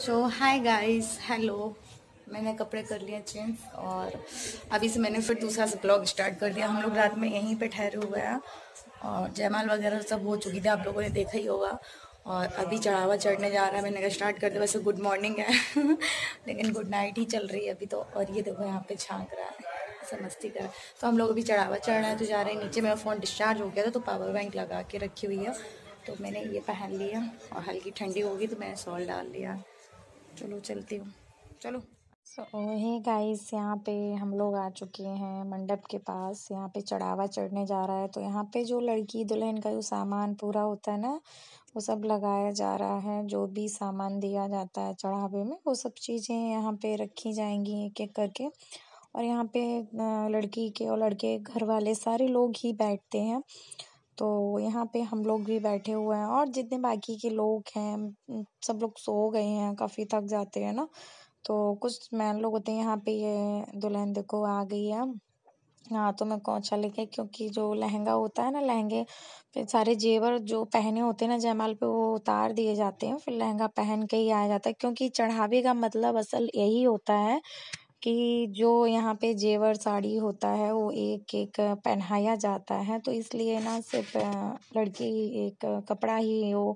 सो hi guys, hello. मैंने कपड़े कर लिए चेंज और अभी से मैंने फिर दूसरा से ब्लॉग स्टार्ट कर दिया। हम लोग रात में यहीं पे ठहरे हुए हैं और जयमाल वगैरह सब हो चुकी थी, आप लोगों ने देखा ही होगा। और अभी चढ़ावा चढ़ने जा रहा है, मैंने कहा स्टार्ट कर दिया। वैसे गुड मॉर्निंग है लेकिन गुड नाइट ही चल रही है अभी तो। और ये देखो यहाँ पे झांक रहा है, ऐसा मस्ती कर। तो हम लोग अभी चढ़ावा चढ़ रहे हैं तो जा रहे हैं नीचे। मेरा फ़ोन डिस्चार्ज हो गया था तो पावर बैंक लगा के रखी हुई है, तो मैंने ये पहन लिया। और हल्की ठंडी होगी तो मैंने शॉल डाल लिया। चलो चलती हूँ, चलो। सो हे गाइस, यहाँ पे हम लोग आ चुके हैं मंडप के पास। यहाँ पे चढ़ावा चढ़ने जा रहा है तो यहाँ पे जो लड़की दुल्हन का जो सामान पूरा होता है ना, वो सब लगाया जा रहा है। जो भी सामान दिया जाता है चढ़ावे में, वो सब चीज़ें यहाँ पे रखी जाएंगी एक एक करके। और यहाँ पे लड़की के और लड़के घर वाले सारे लोग ही बैठते हैं। तो यहाँ पे हम लोग भी बैठे हुए हैं और जितने बाकी के लोग हैं सब लोग सो गए हैं, काफ़ी थक जाते हैं ना। तो कुछ मैन लोग होते हैं यहाँ पे। ये दुल्हन देखो आ गई है हाथों में कौचा लेके, क्योंकि जो लहंगा होता है ना, लहंगे पे सारे जेवर जो पहने होते हैं ना जयमाल पे, वो उतार दिए जाते हैं, फिर लहंगा पहन के ही आया जाता है। क्योंकि चढ़ावे का मतलब असल यही होता है कि जो यहाँ पे जेवर साड़ी होता है वो एक एक पहनाया जाता है। तो इसलिए ना सिर्फ लड़की एक कपड़ा ही वो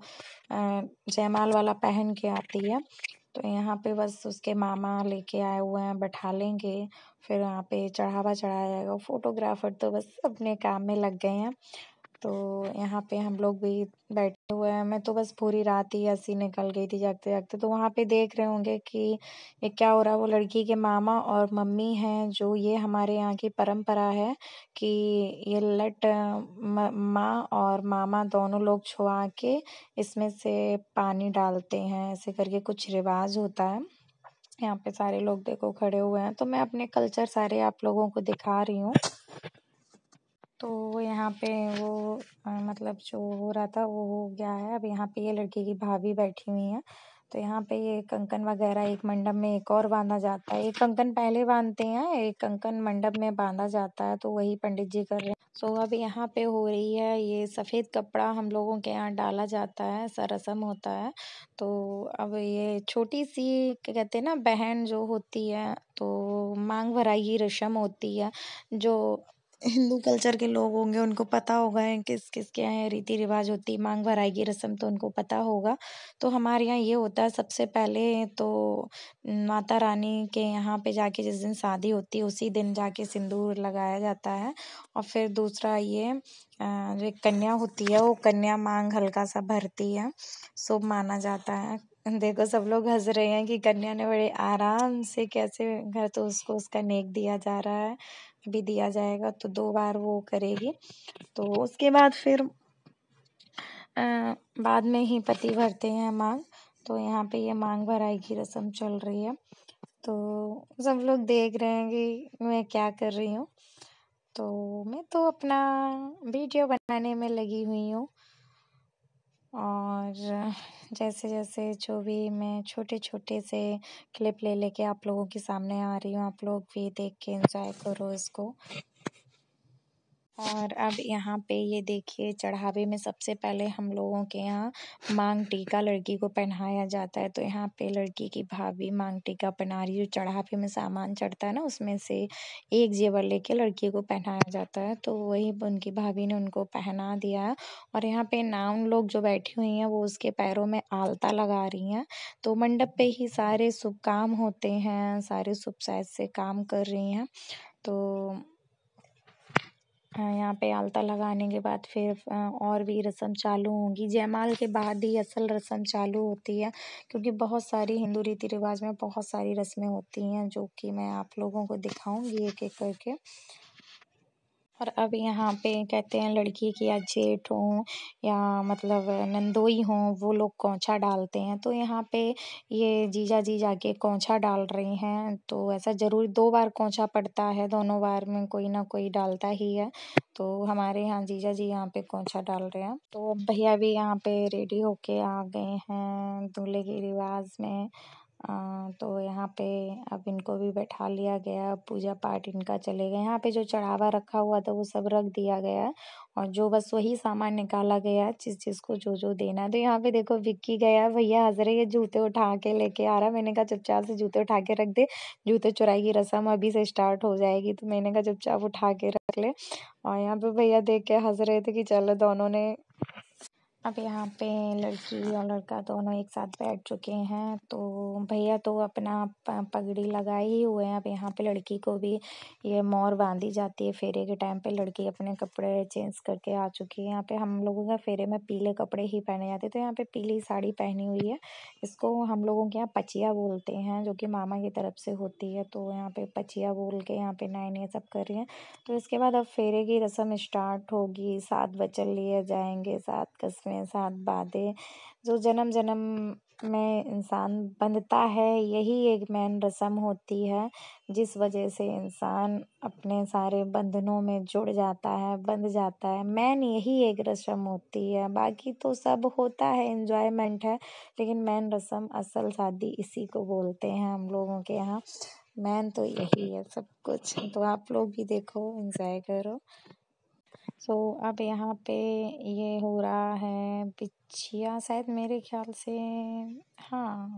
जयमाल वाला पहन के आती है। तो यहाँ पे बस उसके मामा लेके आए हुए हैं, बैठा लेंगे, फिर यहाँ पे चढ़ावा चढ़ाया जाएगा। फोटोग्राफर तो बस अपने काम में लग गए हैं। तो यहाँ पे हम लोग भी बैठे हुए हैं। मैं तो बस पूरी रात ही ऐसी निकल गई थी जागते जागते। तो वहाँ पे देख रहे होंगे कि ये क्या हो रहा है। वो लड़की के मामा और मम्मी हैं, जो ये हमारे यहाँ की परंपरा है कि ये लट माँ और मामा दोनों लोग छुआ के इसमें से पानी डालते हैं, ऐसे करके कुछ रिवाज होता है। यहाँ पे सारे लोग देखो खड़े हुए हैं, तो मैं अपने कल्चर सारे आप लोगों को दिखा रही हूँ। तो यहाँ पे वो मतलब जो हो रहा था वो हो गया है। अब यहाँ पे ये लड़की की भाभी बैठी हुई है। तो यहाँ पे ये कंकन वगैरह एक मंडप में एक और बांधा जाता है। एक कंकन पहले बांधते हैं, एक कंकन मंडप में बांधा जाता है, तो वही पंडित जी कर रहे हैं। सो अब यहाँ पे हो रही है ये सफ़ेद कपड़ा हम लोगों के यहाँ डाला जाता है, ऐसा रस्म होता है। तो अब ये छोटी सी क्या कहते हैं ना, बहन जो होती है, तो मांग भराई की रस्म होती है। जो हिंदू कल्चर के लोग होंगे उनको पता होगा है किस किस के यहाँ रीति रिवाज होती है, मांग भराई की रस्म तो उनको पता होगा। तो हमारे यहाँ ये होता है, सबसे पहले तो माता रानी के यहाँ पे जाके जिस दिन शादी होती है उसी दिन जाके सिंदूर लगाया जाता है। और फिर दूसरा ये जो एक कन्या होती है वो कन्या मांग हल्का सा भरती है, शुभ माना जाता है। देखो सब लोग हंस रहे हैं कि कन्या ने बड़े आराम से कैसे घर, तो उसको उसका नेक दिया जा रहा है, अभी दिया जाएगा। तो 2 बार वो करेगी। तो उसके बाद फिर बाद में ही पति भरते हैं मांग। तो यहाँ पे ये मांग भराई की रस्म चल रही है। तो सब लोग देख रहे हैं कि मैं क्या कर रही हूँ। तो मैं तो अपना वीडियो बनाने में लगी हुई हूँ। और जैसे जैसे जो भी मैं छोटे छोटे से क्लिप ले लेके आप लोगों के सामने आ रही हूँ, आप लोग भी देख के एंजॉय करो इसको। और अब यहाँ पे ये देखिए, चढ़ावे में सबसे पहले हम लोगों के यहाँ मांग टीका लड़की को पहनाया जाता है। तो यहाँ पे लड़की की भाभी मांग टीका पहना रही है। जो चढ़ावे में सामान चढ़ता है ना, उसमें से एक जेवर लेके लड़की को पहनाया जाता है। तो वही उनकी भाभी ने उनको पहना दिया है। और यहाँ पे नाउन लोग जो बैठी हुई हैं वो उसके पैरों में आलता लगा रही हैं। तो मंडप पे ही सारे शुभ काम होते हैं, सारे शुभ शायद से काम कर रही हैं। तो यहाँ पे आलता लगाने के बाद फिर और भी रस्म चालू होंगी। जयमाल के बाद ही असल रस्म चालू होती है, क्योंकि बहुत सारी हिंदू रीति रिवाज में बहुत सारी रस्में होती हैं जो कि मैं आप लोगों को दिखाऊंगी एक एक करके। और अब यहाँ पे कहते हैं लड़की की या जेठ हो या मतलब नंदोई हो, वो लोग कौंचा डालते हैं। तो यहाँ पे ये जीजा जी जाके कौंचा डाल रही हैं। तो ऐसा जरूर 2 बार कौंचा पड़ता है, दोनों बार में कोई ना कोई डालता ही है। तो हमारे यहाँ जीजा जी यहाँ पे कौंचा डाल रहे हैं। तो अब भैया भी यहाँ पे रेडी होके आ गए हैं दूल्हे के रिवाज में। तो यहाँ पे अब इनको भी बैठा लिया गया, पूजा पाठ इनका चलेगा। यहाँ पे जो चढ़ावा रखा हुआ था वो सब रख दिया गया और जो बस वही सामान निकाला गया जिस जिसको जो जो देना है। तो यहाँ पे देखो विक्की गया, भैया हंस रहे, ये जूते उठा के लेके आ रहा। मैंने कहा चुपचाप से जूते उठा के रख दे, जूते चुराई की रस्म अभी से स्टार्ट हो जाएगी। तो मैंने कहा चुपचाप उठा के रख ले। और यहाँ पे भैया देख के हंस रहे थे कि चलो दोनों ने। अब यहाँ पे लड़की और लड़का दोनों एक साथ बैठ चुके हैं। तो भैया तो अपना पगड़ी लगाए ही हुए हैं। अब यहाँ पे लड़की को भी ये मोर बांधी जाती है फेरे के टाइम पे। लड़की अपने कपड़े चेंज करके आ चुकी है। यहाँ पे हम लोगों का फेरे में पीले कपड़े ही पहने जाते हैं। तो यहाँ पे पीली साड़ी पहनी हुई है। इसको हम लोगों के यहाँ पचिया बोलते हैं, जो कि मामा की तरफ से होती है। तो यहाँ पे पचिया बोल के यहाँ पे नाइन ये सब कर रही हैं। तो इसके बाद अब फेरे की रस्म स्टार्ट होगी। 7 वचन लिए जाएंगे, 7 कस्में, 7 बातें। जो जन्म जन्म में इंसान बंधता है, यही एक मेन रस्म होती है, जिस वजह से इंसान अपने सारे बंधनों में जुड़ जाता है, बंध जाता है। मेन यही एक रस्म होती है। बाकी तो सब होता है, एंजॉयमेंट है, लेकिन मेन रस्म असल शादी इसी को बोलते हैं हम लोगों के यहाँ। मेन तो यही है सब कुछ। तो आप लोग भी देखो, एंजॉय करो। सो अब यहाँ पे ये हो रहा है बिछिया, शायद मेरे ख्याल से। हाँ,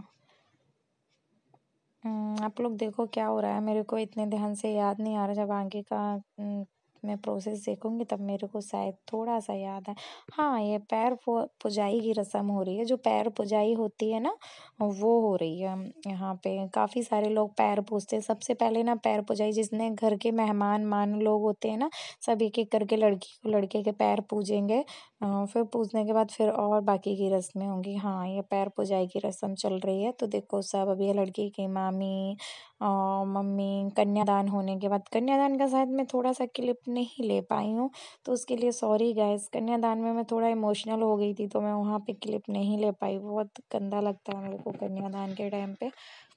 आप लोग देखो क्या हो रहा है। मेरे को इतने ध्यान से याद नहीं आ रहा। जब आगे का मैं प्रोसेस देखूंगी तब मेरे को शायद थोड़ा सा याद है। हाँ, ये पैर पुजाई की रस्म हो रही है। जो पैर पुजाई होती है ना, वो हो रही है यहाँ पे। काफ़ी सारे लोग पैर पूजते हैं। सबसे पहले ना पैर पुजाई, जिसने घर के मेहमान मान लोग होते हैं ना, सब एक एक करके लड़की को लड़के के पैर पूजेंगे। फिर पूजने के बाद फिर और बाकी की रस्में होंगी। हाँ, ये पैर पुजाई की रस्म चल रही है। तो देखो सब अभी लड़की की मामी और मम्मी, कन्यादान होने के बाद, कन्यादान का शायद मैं थोड़ा सा क्लिप नहीं ले पाई हूँ, तो उसके लिए सॉरी गाइस। कन्यादान में मैं थोड़ा इमोशनल हो गई थी, तो मैं वहाँ पे क्लिप नहीं ले पाई। बहुत गंदा लगता है मेरे को कन्यादान के टाइम पे।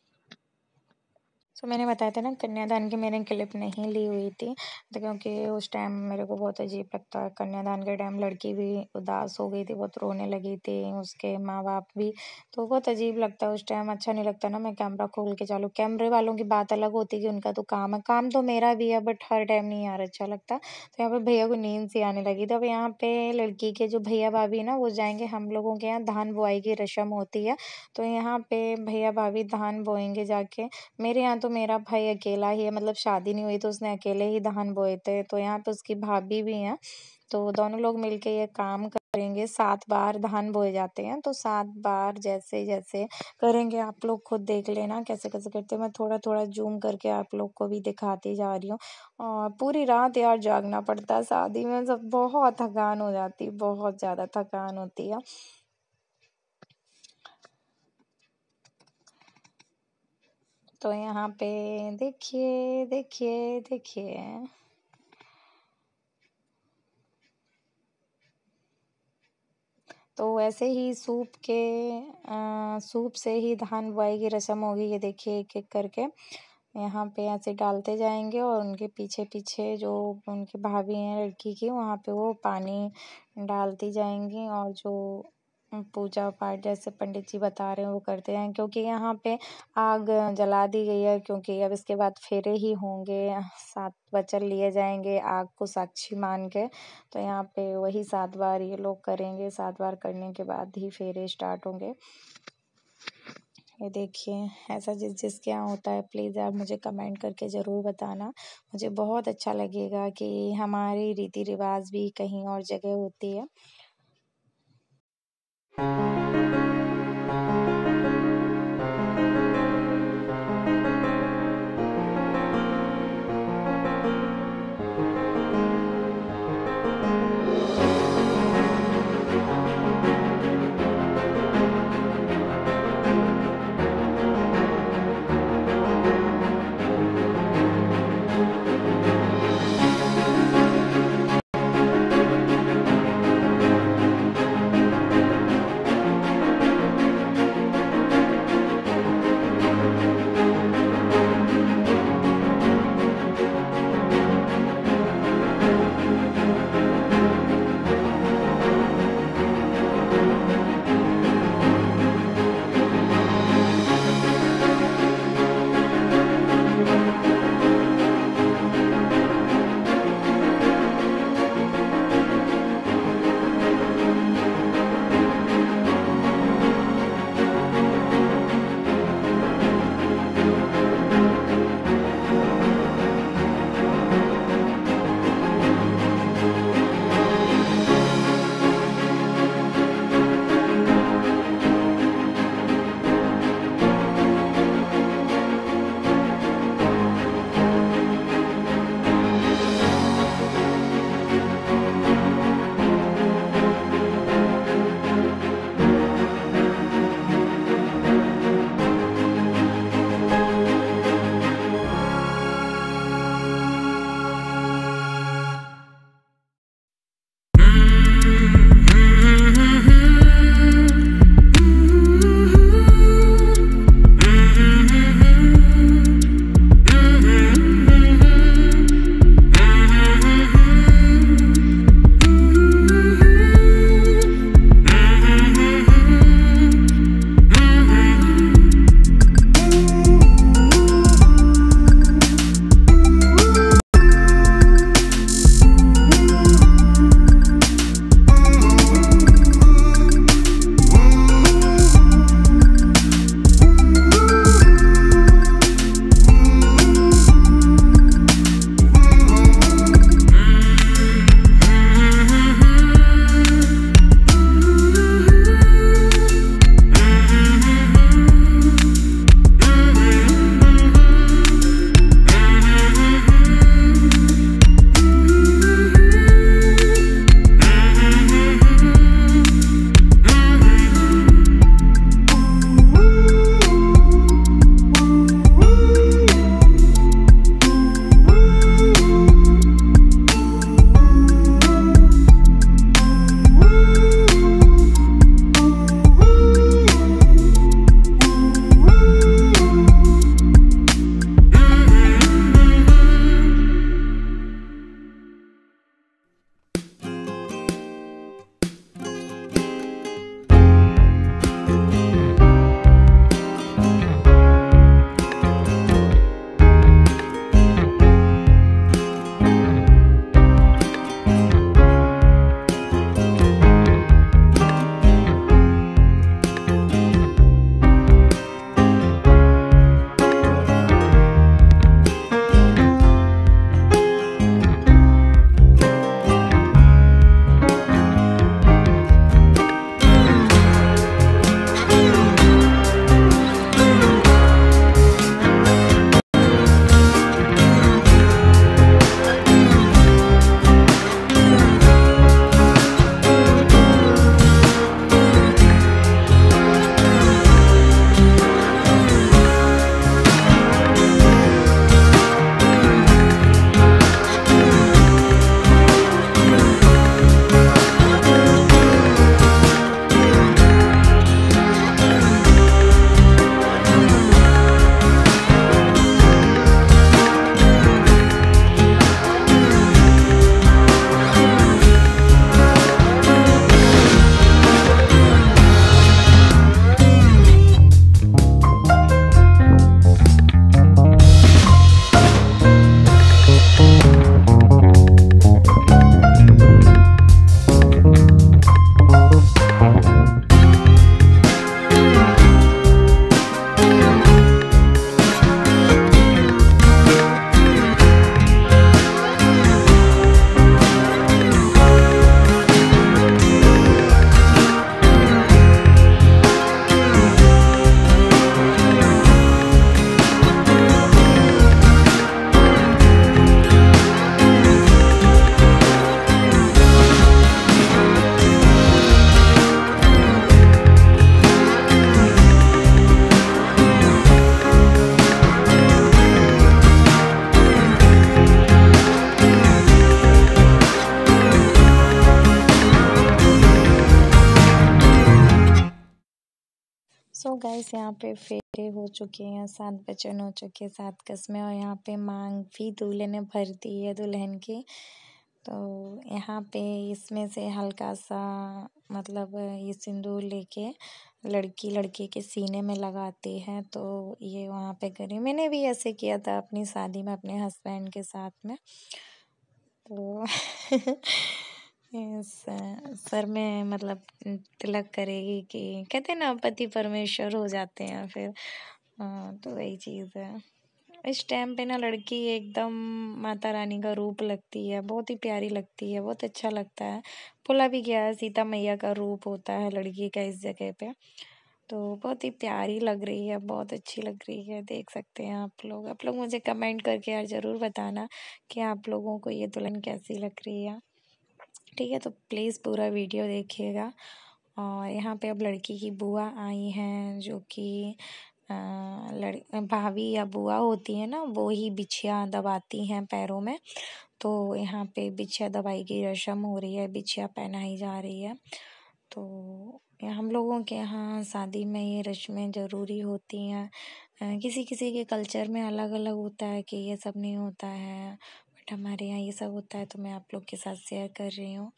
तो मैंने बताया था ना, कन्यादान की मैंने क्लिप नहीं ली हुई थी, तो क्योंकि उस टाइम मेरे को बहुत अजीब लगता है। कन्यादान के टाइम लड़की भी उदास हो गई थी, बहुत रोने लगी थी, उसके माँ बाप भी। तो बहुत अजीब लगता है उस टाइम, अच्छा नहीं लगता ना। मैं कैमरा खोल के चालू, कैमरे वालों की बात अलग होती है कि उनका तो काम है, काम तो मेरा भी है, बट हर टाइम नहीं यार अच्छा लगता। तो यहाँ पे भैया को नींद सी आने लगी। तो अब यहाँ पे लड़की के जो भैया भाभी है ना, वो जाएंगे। हम लोगों के यहाँ धान बुआई की रस्म होती है, तो यहाँ पे भैया भाभी धान बोएंगे जाके। मेरे यहाँ तो मेरा भाई अकेला ही है, मतलब शादी नहीं हुई तो उसने अकेले ही धान बोए थे। तो यहाँ पे उसकी भाभी भी हैं, तो दोनों लोग मिलके ये काम करेंगे। 7 बार धान बोए जाते हैं, तो 7 बार जैसे जैसे करेंगे। आप लोग खुद देख लेना कैसे कैसे करते हैं। मैं थोड़ा थोड़ा जूम करके आप लोग को भी दिखाती जा रही हूँ। और पूरी रात यार जागना पड़ता है शादी में, सब बहुत थकान हो जाती है, बहुत ज़्यादा थकान होती है। तो यहाँ पे देखिए देखिए देखिए, तो वैसे ही सूप से ही धान बुआई की रस्म होगी। ये देखिए एक एक करके यहाँ पे ऐसे डालते जाएंगे, और उनके पीछे पीछे जो उनकी भाभी हैं लड़की की, वहाँ पे वो पानी डालती जाएंगी। और जो पूजा पाठ जैसे पंडित जी बता रहे हैं वो करते हैं, क्योंकि यहाँ पे आग जला दी गई है। क्योंकि अब इसके बाद फेरे ही होंगे, 7 वचन लिए जाएंगे आग को साक्षी मान के। तो यहाँ पे वही 7 बार ये लोग करेंगे। 7 बार करने के बाद ही फेरे स्टार्ट होंगे। ये देखिए, ऐसा जिसके यहाँ होता है, प्लीज़ आप मुझे कमेंट करके ज़रूर बताना। मुझे बहुत अच्छा लगेगा कि हमारी रीति रिवाज भी कहीं और जगह होती है। गाइस यहाँ पे फेरे हो चुके हैं, 7 वचन हो चुके हैं, 7 कस्में, और यहाँ पे मांग भी दूल्हे ने भर दी है दुल्हन की। तो यहाँ पे इसमें से हल्का सा मतलब ये सिंदूर लेके लड़की लड़के के सीने में लगाती है। तो ये वहाँ पे करी, मैंने भी ऐसे किया था अपनी शादी में अपने हस्बैंड के साथ में। तो सर में मतलब तिलक करेगी कि कहते हैं ना पति परमेश्वर हो जाते हैं फिर। तो वही चीज़ है। इस टाइम पे ना लड़की एकदम माता रानी का रूप लगती है, बहुत ही प्यारी लगती है, बहुत अच्छा लगता है। बोला भी गया है सीता मैया का रूप होता है लड़की का इस जगह पे। तो बहुत ही प्यारी लग रही है, बहुत अच्छी लग रही है, देख सकते हैं आप लोग मुझे कमेंट करके यार ज़रूर बताना कि आप लोगों को ये दुल्हन कैसी लग रही है। ठीक है, तो प्लीज़ पूरा वीडियो देखिएगा। और यहाँ पे अब लड़की की बुआ आई हैं, जो कि भाभी या बुआ होती है ना, वो ही बिछिया दबाती हैं पैरों में। तो यहाँ पे बिछिया दबाई की रस्म हो रही है, बिछिया पहनाई जा रही है। तो हम लोगों के यहाँ शादी में ये रस्में ज़रूरी होती हैं। किसी किसी के कल्चर में अलग अलग होता है कि ये सब नहीं होता है, बट हमारे यहाँ ये सब होता है, तो मैं आप लोग के साथ शेयर कर रही हूँ।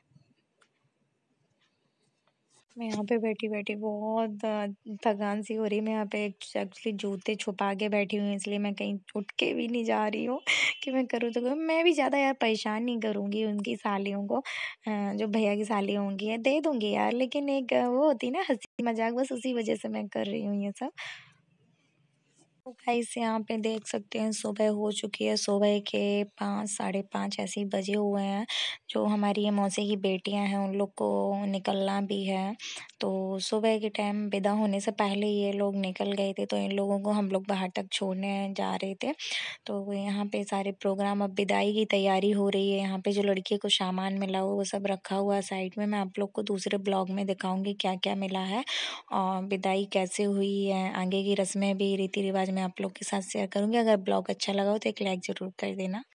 मैं यहाँ पे बैठी-बैठी बहुत थकान सी हो रही है। मैं यहाँ पे एक्चुअली जूते छुपा के बैठी हुई हूँ, इसलिए मैं कहीं उठ के भी नहीं जा रही हूँ कि मैं करूँ तो करूँ। मैं भी ज़्यादा यार परेशान नहीं करूँगी उनकी सालियों को। जो भैया की साली होंगी दे दूँगी यार, लेकिन एक वो होती है ना हँसी मज़ाक, बस उसी वज़ह से मैं कर रही हूँ ये सब। तो गाइस यहाँ पे देख सकते हैं सुबह हो चुकी है, सुबह के 5 साढ़े 5 ऐसे ही बजे हुए हैं। जो हमारी ये मौसी की बेटियां हैं उन लोग को निकलना भी है। तो सुबह के टाइम विदा होने से पहले ये लोग निकल गए थे, तो इन लोगों को हम लोग बाहर तक छोड़ने जा रहे थे। तो यहाँ पे सारे प्रोग्राम, अब विदाई की तैयारी हो रही है। यहाँ पे जो लड़की को सामान मिला हुआ वो सब रखा हुआ है साइड में। मैं आप लोग को दूसरे ब्लॉग में दिखाऊंगी क्या क्या मिला है और विदाई कैसे हुई है, आगे की रस्में भी रीति रिवाज मैं आप लोग के साथ शेयर करूँगी। अगर ब्लॉग अच्छा लगा हो तो एक लाइक ज़रूर कर देना।